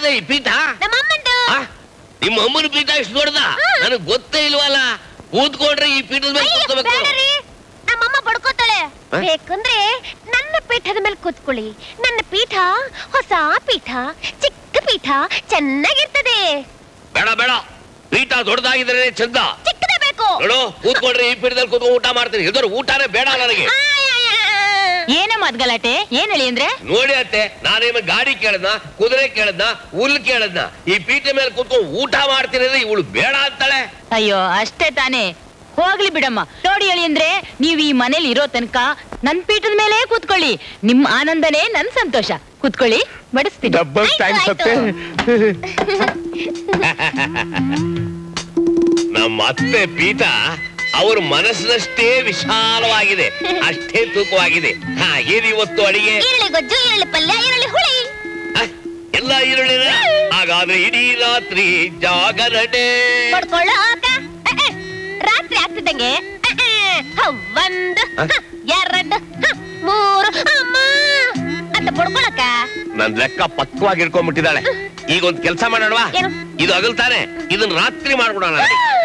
ಯಾರ್ದ ಈ ಪೀಠ? ನಿಮ್ಮ ಅಮ್ಮನ ಪೀಠ ಇಷ್ಟು ದೊಡ್ಡದ? ನನಗ್ ಗೊತ್ತೇ ಇಲ್ವಲ್ಲ. ಕೂತ್ಕೊಂಡ್ರೆ ಈ ಪೀಠದ ಮೇಲೆ ಕೂತ್ಕೋಬೇಕು. ನಮ್ಮಮ್ಮ ಬಡ್ಕೋತಾಳೆ. ಬೇಕಂದ್ರೆ ನನ್ನ ಪೀಠದ ಮೇಲೆ ಕೂತ್ಕೊಳ್ಳಿ. ನನ್ನ ಪೀಠ ಹೊಸ ಪೀಠ, ಚಿಕ್ಕ ಪೀಠ, ಚೆನ್ನಾಗಿರ್ತದೆ. ಬೇಡ ಬೇಡ, ಪೀಠ ದೊಡ್ಡದಾಗಿದ್ರೆ ಚಂದ. ಚಿಕ್ಕದೇ ಬೇಕು. ನೋಡು, ಕೂತ್ಕೊಂಡ್ರೆ ಈ ಪೀಠದಲ್ಲಿ ಕೂತ್ಕೊಂಡು ಊಟ ಮಾಡ್ತೀನಿ. ಇದ್ರ ಊಟನೇ ಬೇಡ ನನಗೆ. ಏನ ಮದ್ಗಲಾಟೆ? ಏನ್ ಹೇಳಿ ಅಂದ್ರೆ? ನೋಡಿ ಅತ್ತೆ, ನಾನೇಮ ಗಾಡಿ ಕೇಳದ್ನ, ಕುದುರೆ ಕೇಳದ್ನ, ಹುಲ್ ಕೇಳದ್ನ? ಈ ಪೀಠ ಮೇಲೆ ಕೂತ್ಕೊಂಡು ಊಟ ಮಾಡ್ತೀನಿ ಅಂದ್ರೆ ಇವಳು ಬೇಡ ಅಂತಾಳೆ. ಅಯ್ಯೋ ಅಷ್ಟೇ ತಾನೇ, ಹೋಗ್ಲಿ ಬಿಡಮ್ಮ. ನೋಡಿ ಹೇಳಿ ಅಂದ್ರೆ, ನೀವ್ ಈ ಮನೇಲಿ ಇರೋ ತನಕ ನನ್ ಪೀಠದ ಮೇಲೆ ಕೂತ್ಕೊಳ್ಳಿ. ನಿಮ್ ಆನಂದನೇ ನನ್ ಸಂತೋಷ. ಕೂತ್ಕೊಳ್ಳಿ, ಬಡಿಸ್ತೀನಿ. ಡಬಲ್ ಥ್ಯಾಂಕ್ಸ್ ಅತ್ತೆ. ನಮ್ಮ ಅತ್ತೆ ಪೀಠ ಅವ್ರ ಮನಸ್ಸಿನಷ್ಟೇ ವಿಶಾಲವಾಗಿದೆ, ಅಷ್ಟೇ ತೂಕವಾಗಿದೆ. ಏನ್ ಇವತ್ತು ಅಡಿಗೆ? ಈರುಳ್ಳಿ ಗೊಜ್ಜು, ಈರುಳ್ಳಿ ಪಲ್ಯ, ಈರುಳ್ಳಿ ಹುಳಿ. ಎಲ್ಲ ಈರುಳ್ಳಿನ? ಹಾಗಾದ್ರೆ ಇಡೀ ರಾತ್ರಿ ಜಾಗರಣೆ. ರಾತ್ರಿ ಆಗ್ತಿದ್ದಂಗೆ 1 2 3 ಅಮ್ಮ ಅಂತ ಪಡ್ಕೊಳಕ ನನ್ ಲೆಕ್ಕ ಪಕ್ವಾಗಿ ಇಟ್ಕೊಂಡ್ಬಿಟ್ಟಿದ್ದಾಳೆ. ಈಗ ಒಂದ್ ಕೆಲ್ಸ ಮಾಡೋಣವಾ? ಏನು? ಇದು ಅಗಲ್ತಾನೆ, ಇದನ್ನ ರಾತ್ರಿ ಮಾಡ್ಬಿಡೋಣ.